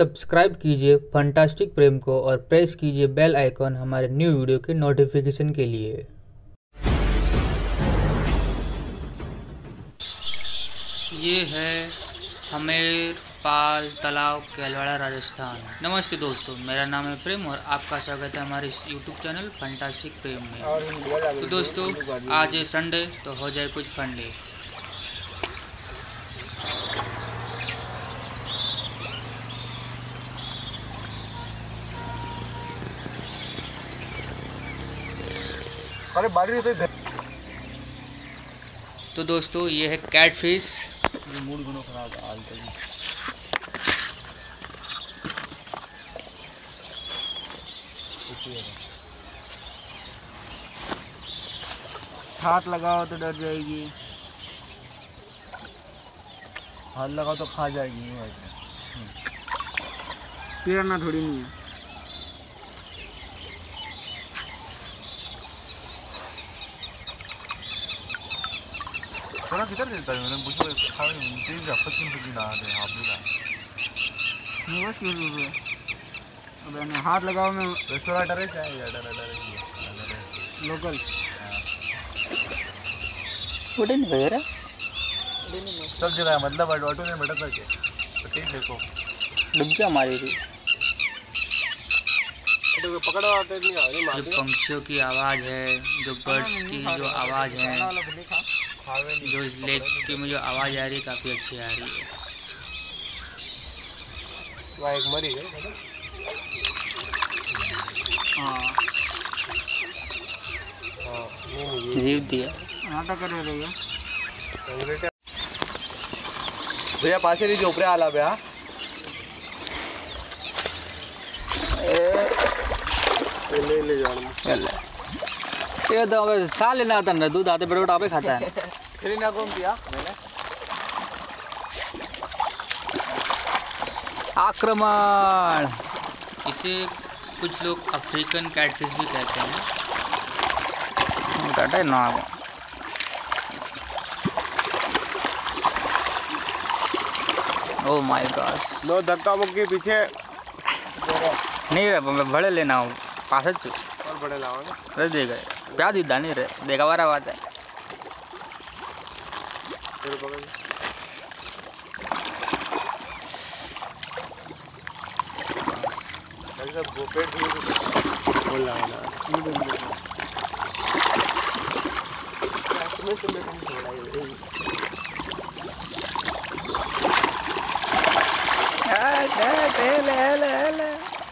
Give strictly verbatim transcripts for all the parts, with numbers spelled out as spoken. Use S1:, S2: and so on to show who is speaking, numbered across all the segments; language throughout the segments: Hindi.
S1: सब्सक्राइब कीजिए फंटास्टिक प्रेम को और प्रेस कीजिए बेल आइकॉन हमारे न्यू वीडियो के नोटिफिकेशन के लिए।
S2: ये है हमेर पाल तालाब कैलवाड़ा राजस्थान। नमस्ते दोस्तों, मेरा नाम है प्रेम और आपका स्वागत है हमारे इस यूट्यूब चैनल फंटास्टिक प्रेम में। तो दोस्तों, आज है संडे तो हो जाए कुछ फंडे।
S3: अरे बाड़ी तो
S2: तो दोस्तों, ये है कैटफिश।
S3: मूड गुनो खराब हाल तक हाथ लगाओ तो डर जाएगी, हाथ लगाओ तो खा जाएगी। पिराना थोड़ी नहीं है। थोड़ा किधर देता है मैंने मुझे खा तीन हफ्ते तीन सब्जी ना दे आप लोग नहीं बस क्यों दे अब मैंने हाथ लगाओ मैं थोड़ा डरे चाहिए या डरे डरे लोकल
S1: उड़े नहीं गया रे
S3: सब जगह मतलब ऑटो में बैठा था के तो ठीक देखो
S1: डुबकी मारी थी
S3: तो पकड़ो आते नहीं आ रही मार
S2: जो पंछियों की आवाज़ है, जो बर्ड्स की जो आवाज़ है, जो इस लेक की मुझे आवाज़ आ रही है काफ़ी अच्छी आ रही है।
S3: वहाँ एक मरी गई।
S1: हाँ
S3: हाँ
S1: जीव दिया
S3: नाटक कर रही है भैया पासे नहीं जो ऊपर आला भैया ले ले जाना
S1: ये तो अगर साल लेना आता ना दूध आते बड़े बड़े खाता है
S3: फिर ना कौन किया मैंने
S1: आक्रमण।
S2: इसे कुछ लोग अफ्रीकन कैटफिश भी कहते हैं।
S1: है ना ओह माय गॉड
S3: नो धक्का मुक्की पीछे
S1: नहीं रे बड़े लेना हो पास
S3: और बड़े लाओगे
S1: अरे देगा प्याज इदा नहीं रे देगा वारा बात है
S3: फिर पकड़ ऐसा पेट बोल रहा है तुम्हें तुम्हें कम थोड़ा ही
S1: हेले हेले हेले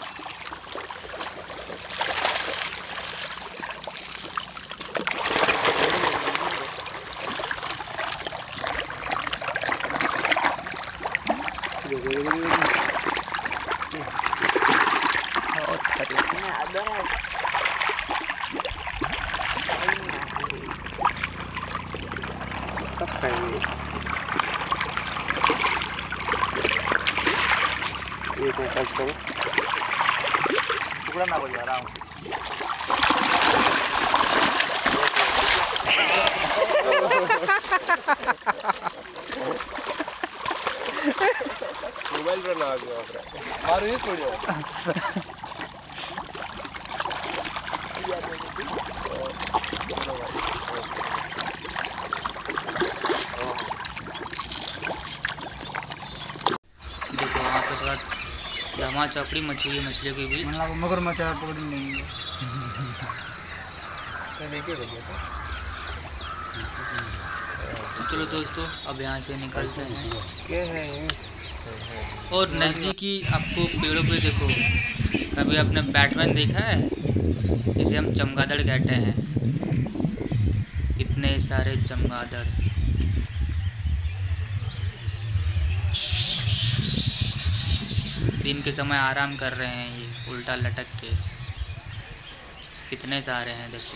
S3: ये को टच करो टुकड़ा ना बोल रहा हूँ मोबाइल पर ना आ गया मारो ये छोड़ियो
S2: देखो वहाँ पे थोड़ा धमा चौकड़ी मछली है मछलियों के बीच।
S1: मगर मचा पकड़ी नहीं
S2: तो चलो दोस्तों, अब यहाँ से निकलते हैं और नज़दीकी आपको पेड़ों पे देखो। कभी आपने बैटमैन देखा है? इसे हम चमगादड़ कहते हैं। इतने सारे चमगादड़ दिन के समय आराम कर रहे हैं, ये उल्टा लटक के कितने सारे हैं देखो।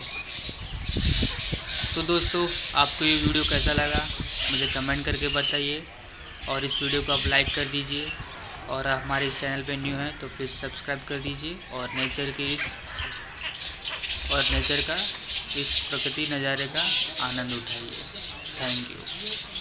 S2: तो दोस्तों, आपको ये वीडियो कैसा लगा मुझे कमेंट करके बताइए और इस वीडियो को आप लाइक कर दीजिए और हमारे इस चैनल पे न्यू हैं तो प्लीज़ सब्सक्राइब कर दीजिए और नेचर के इस और नेचर का इस प्रकृति नज़ारे का आनंद उठाइए। Thank you.